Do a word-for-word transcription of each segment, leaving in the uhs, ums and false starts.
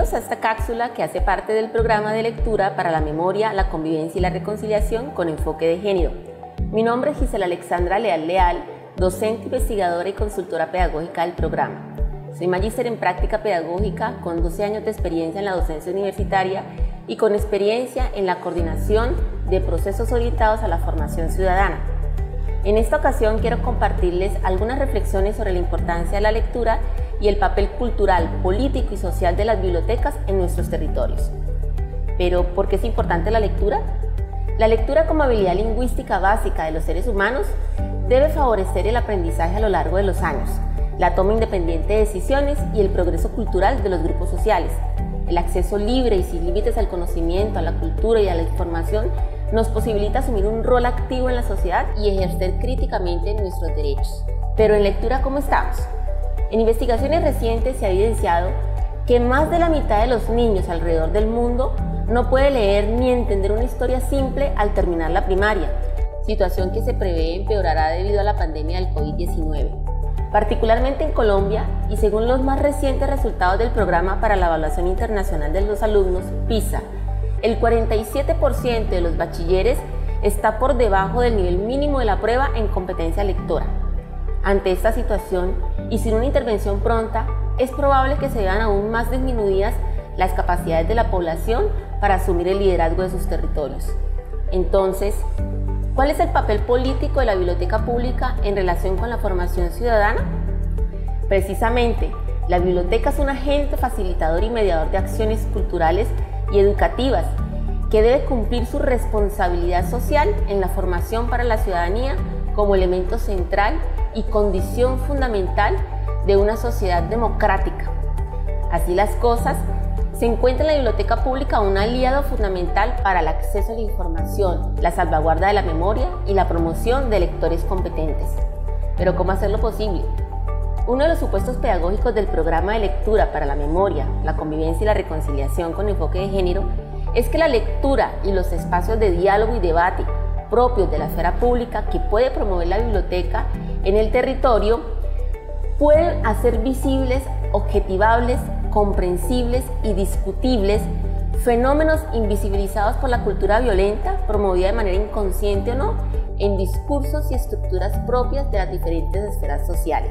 Bienvenidos a esta cápsula que hace parte del programa de lectura para la memoria, la convivencia y la reconciliación con enfoque de género. Mi nombre es Gisela Alexandra Leal Leal, docente, investigadora y consultora pedagógica del programa. Soy magíster en práctica pedagógica con doce años de experiencia en la docencia universitaria y con experiencia en la coordinación de procesos orientados a la formación ciudadana. En esta ocasión quiero compartirles algunas reflexiones sobre la importancia de la lectura y el papel cultural, político y social de las bibliotecas en nuestros territorios. Pero, ¿por qué es importante la lectura? La lectura como habilidad lingüística básica de los seres humanos debe favorecer el aprendizaje a lo largo de los años, la toma independiente de decisiones y el progreso cultural de los grupos sociales. El acceso libre y sin límites al conocimiento, a la cultura y a la información nos posibilita asumir un rol activo en la sociedad y ejercer críticamente nuestros derechos. Pero en lectura, ¿cómo estamos? En investigaciones recientes se ha evidenciado que más de la mitad de los niños alrededor del mundo no puede leer ni entender una historia simple al terminar la primaria, situación que se prevé empeorará debido a la pandemia del COVID diecinueve. Particularmente en Colombia, y según los más recientes resultados del Programa para la Evaluación Internacional de los Alumnos, PISA, el cuarenta y siete por ciento de los bachilleres está por debajo del nivel mínimo de la prueba en competencia lectora. Ante esta situación, y sin una intervención pronta, es probable que se vean aún más disminuidas las capacidades de la población para asumir el liderazgo de sus territorios. Entonces, ¿cuál es el papel político de la biblioteca pública en relación con la formación ciudadana? Precisamente, la biblioteca es un agente facilitador y mediador de acciones culturales y educativas que debe cumplir su responsabilidad social en la formación para la ciudadanía como elemento central y condición fundamental de una sociedad democrática. Así las cosas, se encuentra en la biblioteca pública un aliado fundamental para el acceso a la información, la salvaguarda de la memoria y la promoción de lectores competentes. Pero ¿cómo hacerlo posible? Uno de los supuestos pedagógicos del programa de lectura para la memoria, la convivencia y la reconciliación con enfoque de género es que la lectura y los espacios de diálogo y debate propios de la esfera pública que puede promover la biblioteca en el territorio pueden hacer visibles, objetivables, comprensibles y discutibles fenómenos invisibilizados por la cultura violenta, promovida de manera inconsciente o no, en discursos y estructuras propias de las diferentes esferas sociales.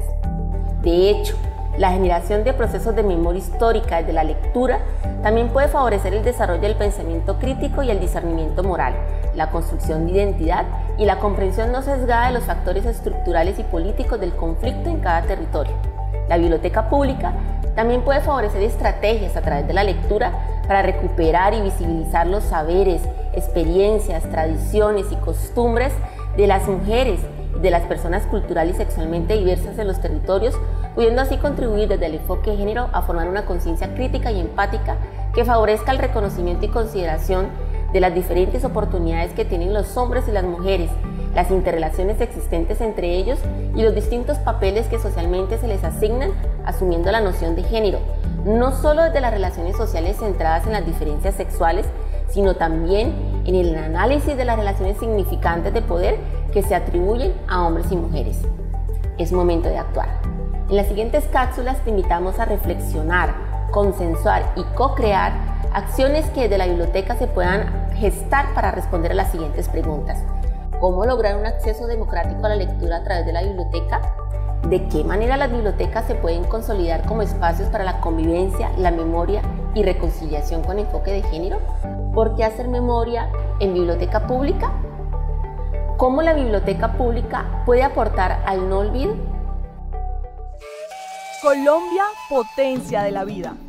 De hecho, la generación de procesos de memoria histórica desde la lectura también puede favorecer el desarrollo del pensamiento crítico y el discernimiento moral, la construcción de identidad y la comprensión no sesgada de los factores estructurales y políticos del conflicto en cada territorio. La biblioteca pública también puede favorecer estrategias a través de la lectura para recuperar y visibilizar los saberes, experiencias, tradiciones y costumbres de las mujeres y de las personas cultural y sexualmente diversas en los territorios, pudiendo así contribuir desde el enfoque de género a formar una conciencia crítica y empática que favorezca el reconocimiento y consideración de las diferentes oportunidades que tienen los hombres y las mujeres, las interrelaciones existentes entre ellos y los distintos papeles que socialmente se les asignan, asumiendo la noción de género, no solo desde las relaciones sociales centradas en las diferencias sexuales, sino también en el análisis de las relaciones significantes de poder que se atribuyen a hombres y mujeres. Es momento de actuar. En las siguientes cápsulas te invitamos a reflexionar, consensuar y co-crear acciones que desde la biblioteca se puedan gestar para responder a las siguientes preguntas. ¿Cómo lograr un acceso democrático a la lectura a través de la biblioteca? ¿De qué manera las bibliotecas se pueden consolidar como espacios para la convivencia, la memoria y reconciliación con enfoque de género? ¿Por qué hacer memoria en biblioteca pública? ¿Cómo la biblioteca pública puede aportar al no olvido? Colombia, potencia de la vida.